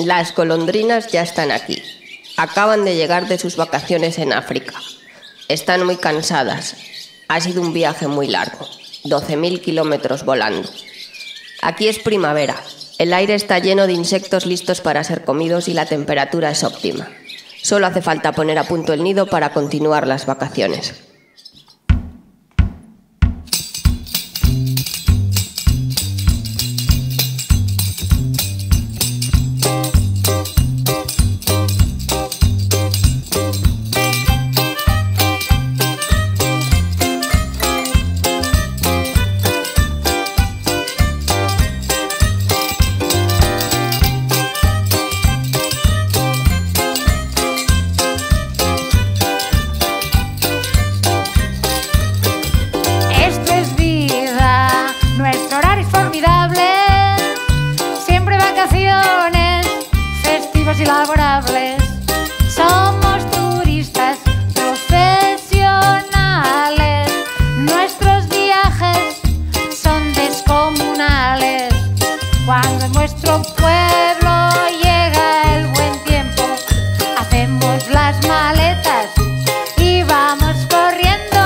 Las golondrinas ya están aquí. Acaban de llegar de sus vacaciones en África. Están muy cansadas. Ha sido un viaje muy largo. 12.000 kilómetros volando. Aquí es primavera. El aire está lleno de insectos listos para ser comidos y la temperatura es óptima. Solo hace falta poner a punto el nido para continuar las vacaciones. Y laborables. Somos turistas profesionales. Nuestros viajes son descomunales. Cuando en nuestro pueblo llega el buen tiempo, hacemos las maletas y vamos corriendo.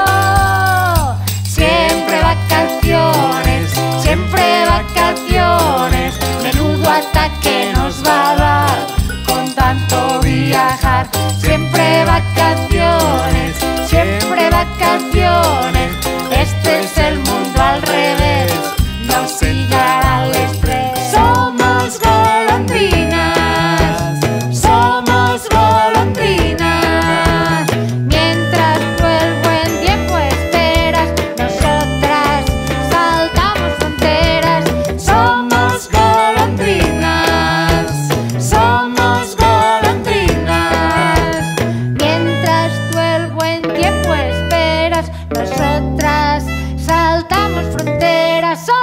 Siempre vacaciones, siempre vacaciones. Menudo ataque nos va a dar con tanto viajar. Siempre vacaciones, siempre vacaciones. Este es el mundo al revés, nos pillará el estrés. Somos golondrinas, somos golondrinas. Mientras tú el buen tiempo esperas, nosotras saltamos fronteras. Somos golondrinas, somos golondrinas. Mientras tú el buen tiempo esperas, nosotras saltamos fronteras. ¡Solo!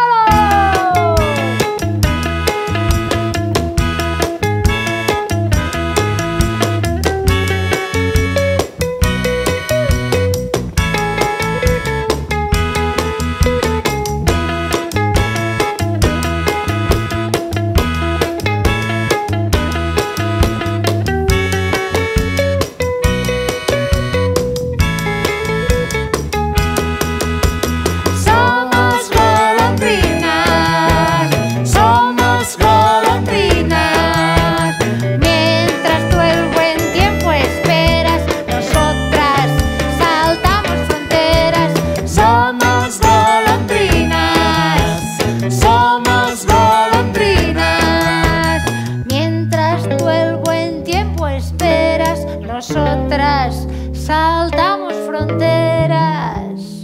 Somos golondrinas, somos golondrinas. Mientras tú el buen tiempo esperas, nosotras saltamos fronteras. Somos golondrinas, somos golondrinas. Mientras tú el buen tiempo esperas, nosotras saltamos fronteras.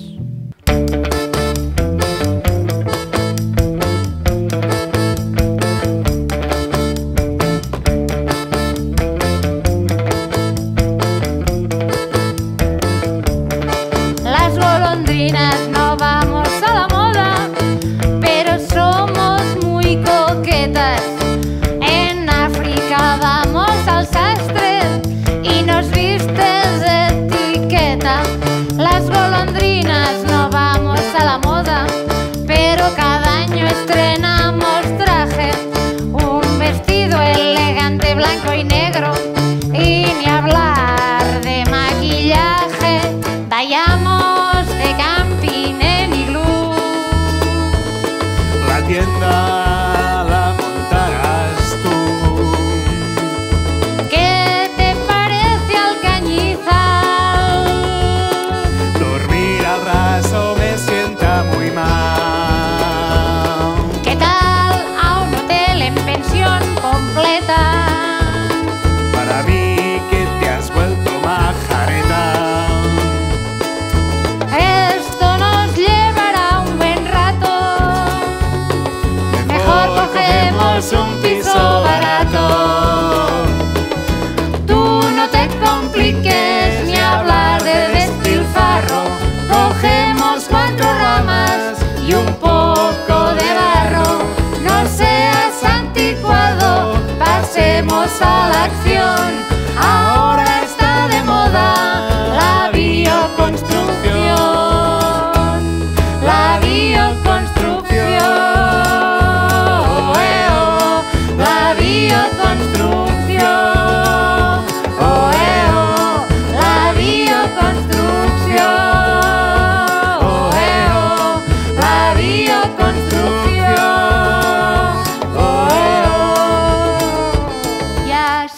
Las golondrinas no vamos a la moda, pero somos muy coquetas. En África vamos al sastre y nos vistes de etiqueta. Las golondrinas no vamos a la moda, pero cada año estrenamos traje. Un vestido elegante blanco y negro, y ni hablar de maquillaje. Vayamos de camping en iglú. La tienda la montarás tú. ¿Qué te parece Alcañizal? Dormir al raso me sienta muy mal. ¿Qué tal a un hotel en pensión completa? Para mí que te has vuelto majareta. Esto nos llevará un buen rato.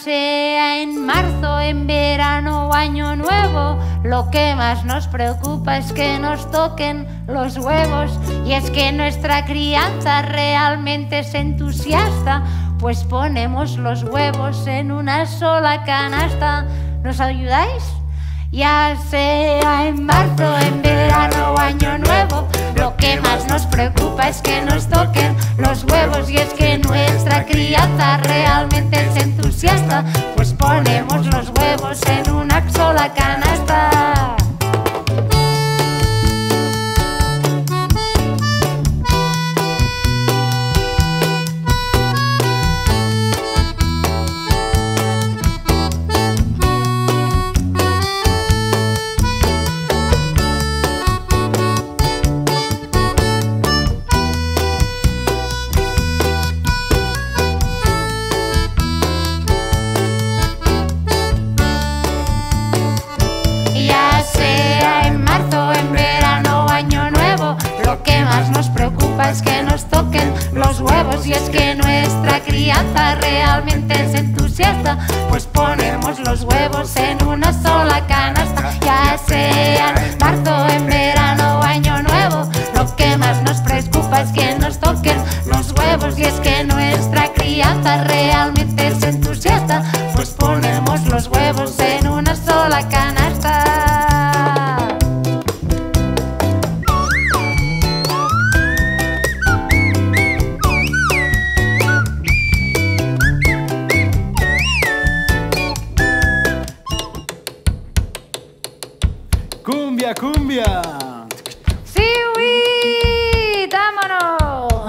sea en marzo, en verano o año nuevo, lo que más nos preocupa es que nos toquen los huevos. Y es que nuestra crianza realmente es entusiasta, pues ponemos los huevos en una sola canasta. ¿Nos ayudáis? Ya sea en marzo, en verano o año nuevo, lo que más nos preocupa es que nos toquen los huevos. Y es que nuestra crianza realmente es entusiasta, pues ponemos los huevos en una sola canasta. Es que nos toquen los huevos. Y es que nuestra crianza realmente es entusiasta, pues ponemos los huevos en una sola canasta. Ya sea en marzo, en verano o año nuevo, lo que más nos preocupa es que nos toquen los huevos. Y es que nuestra crianza realmente es entusiasta, pues ponemos los huevos en una sola canasta. ¡Cumbia, cumbia! ¡Sí, uy! ¡Vámonos!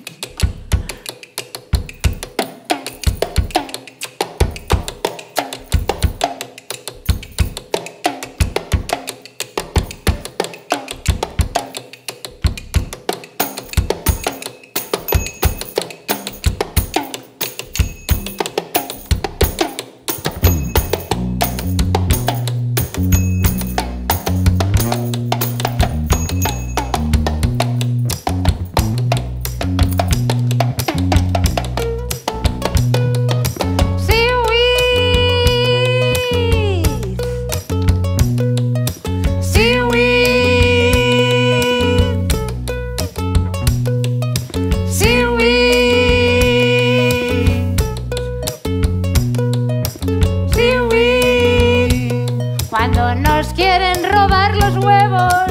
Cuando nos quieren robar los huevos,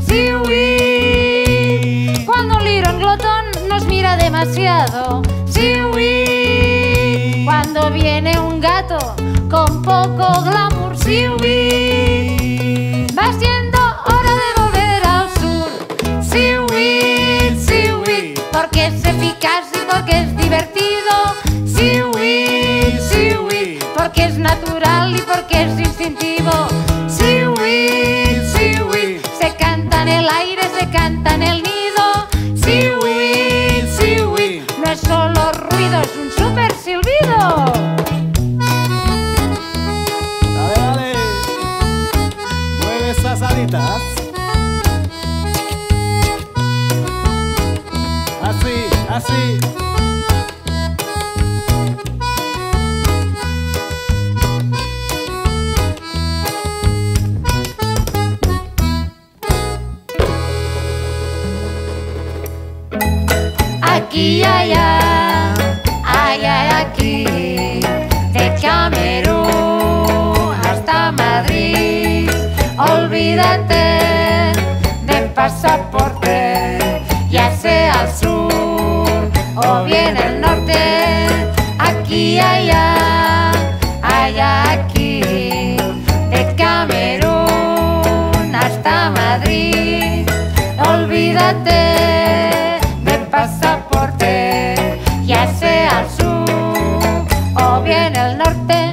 Seaweed. Cuando un lirón glotón nos mira demasiado, Seaweed. Cuando viene un gato con poco glamour, Seaweed. Va siendo hora de volver al sur, Seaweed, Seaweed. Porque es eficaz y porque es divertido, Seaweed, Seaweed. Porque es natural y porque es instintivo, Seaweed, Seaweed. Se canta en el aire, se canta en el nido, Seaweed, Seaweed. No es solo ruido, es un super silbido. Dale, dale. Mueve esas alitas. Así, así. Aquí, allá, allá, aquí, de Camerún hasta Madrid. Olvídate del pasaporte, ya sea al sur o bien al norte. Aquí, allá, allá, aquí, de Camerún hasta Madrid. Olvídate del pasaporte, ya sea al sur o bien al norte.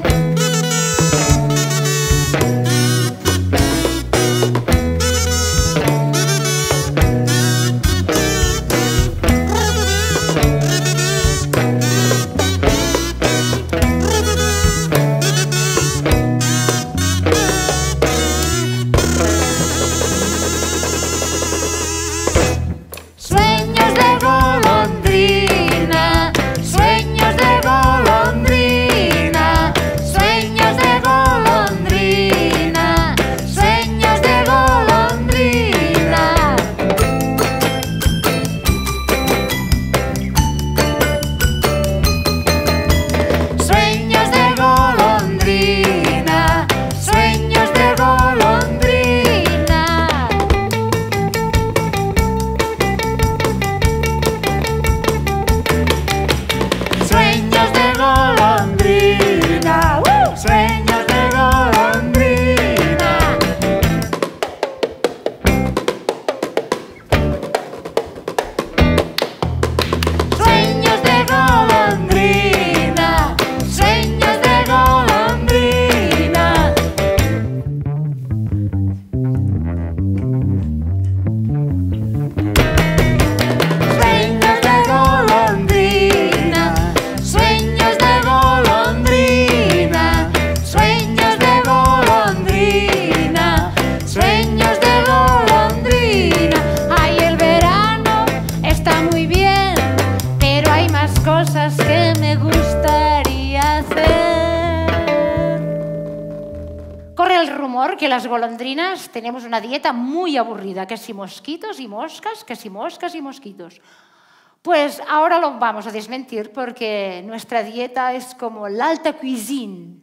amor, que las golondrinas tenemos una dieta muy aburrida, que si mosquitos y moscas, que si moscas y mosquitos. Pues ahora lo vamos a desmentir porque nuestra dieta es como la alta cuisine.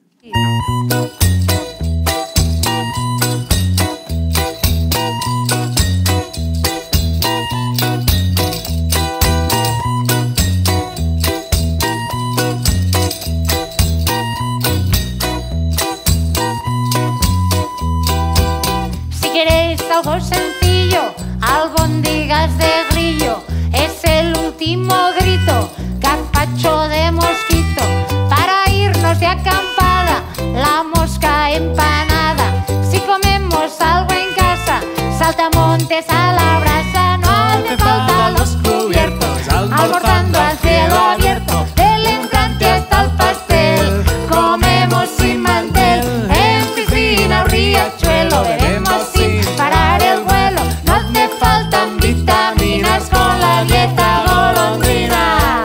Si queréis algo sencillo, albóndigas de grillo, es el último grito, gazpacho de mosquito, para irnos de acampada, la mosca empanada. Si comemos algo en casa, saltamontes a la brasa, no hace falta los cubiertos, almorzando al cielo abierto, del entrante hasta el pastel, comemos sin mantel, en piscina o riachuelo, veremos sin parar el vuelo, no hace falta vitaminas con la dieta golondrina.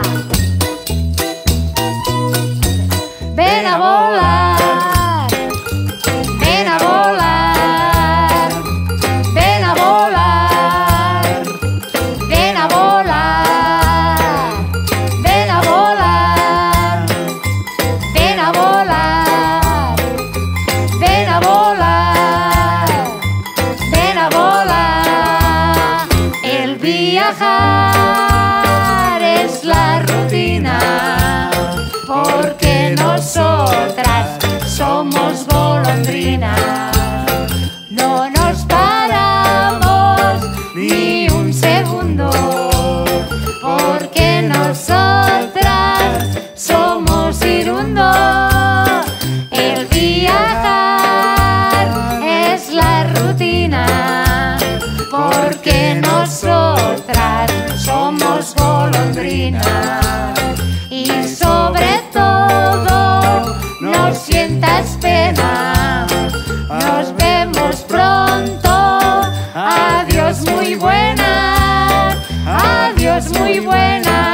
Ven a volar, ven a volar, ven a volar, ven a volar, ven a volar, ven a volar, ven a volar, ven a volar. El viajar es la rutina, porque nosotras somos golondrinas. No nos paramos ni un segundo, porque nosotras somos irundo. El viajar es la rutina, porque nosotras somos golondrinas. Y sobre todo, no sientas pena, nos vemos pronto. Adiós muy buena, adiós muy buena.